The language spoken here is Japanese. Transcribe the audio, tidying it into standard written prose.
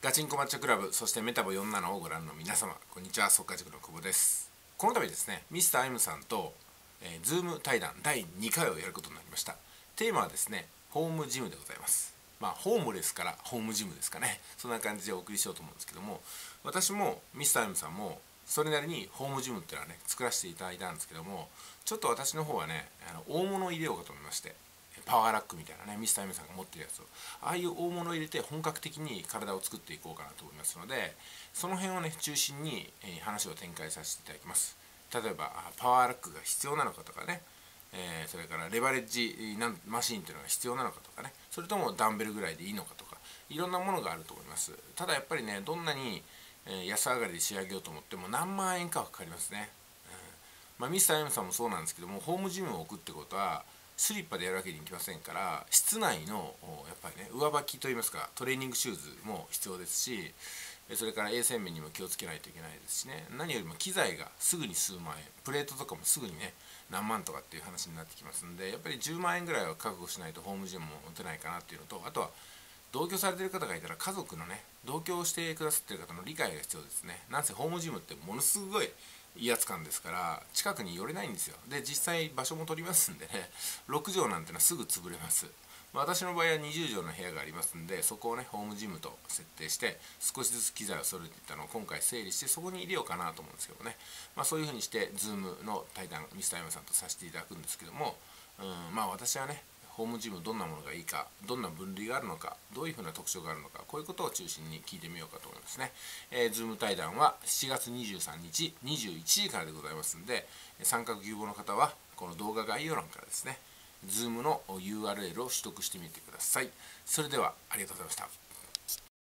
ガチンコマッチョクラブ、そしてメタボ47をご覧の皆様、こんにちは。速稼塾の久保です。この度ですね、ミスター M さんと、ズーム対談第2回をやることになりました。テーマはですね、ホームジムでございます。ホームレスからホームジムですかね。そんな感じでお送りしようと思うんですけども、私もミスター M さんもそれなりにホームジムっていうのはね、作らせていただいたんですけども、ちょっと私の方はね、大物を入れようかと思いまして、パワーラックみたいなね、ミスター M さんが持ってるやつを、ああいう大物を入れて本格的に体を作っていこうかなと思いますので、その辺をね中心に話を展開させていただきます。例えばパワーラックが必要なのかとかね、それからレバレッジマシンというのが必要なのかとかね、それともダンベルぐらいでいいのかとか、いろんなものがあると思います。ただやっぱりね、どんなに安上がりで仕上げようと思っても何万円かはかかりますね。ミスター M さんもそうなんですけども、ホームジムを置くってことはスリッパでやるわけにいきませんから、室内のやっぱりね上履きといいますかトレーニングシューズも必要ですし、それから衛生面にも気をつけないといけないですしね、何よりも機材がすぐに数万円、プレートとかもすぐにね何万とかっていう話になってきますんで、やっぱり10万円ぐらいは確保しないとホームジムも打てないかなっていうのと、あとは同居されている方がいたら家族のね同居してくださっている方の理解が必要ですね。なんせホームジムってものすごい威圧感ですから近くに寄れないんですよ。で実際場所も取りますんでね、6畳なんてのはすぐ潰れます。私の場合は20畳の部屋がありますんで、そこをねホームジムと設定して少しずつ機材を揃えていったのを今回整理してそこに入れようかなと思うんですけどね、そういうふうにしてズームの対談ミスター M さんとさせていただくんですけども、私はねホームジムどんなものがいいか、どんな分類があるのか、どういうふうな特徴があるのか、こういうことを中心に聞いてみようかと思いますね。ズーム対談は7月23日21時からでございますので、参画有望の方はこの動画概要欄からですね、ズームの URL を取得してみてください。それではありがとうございました。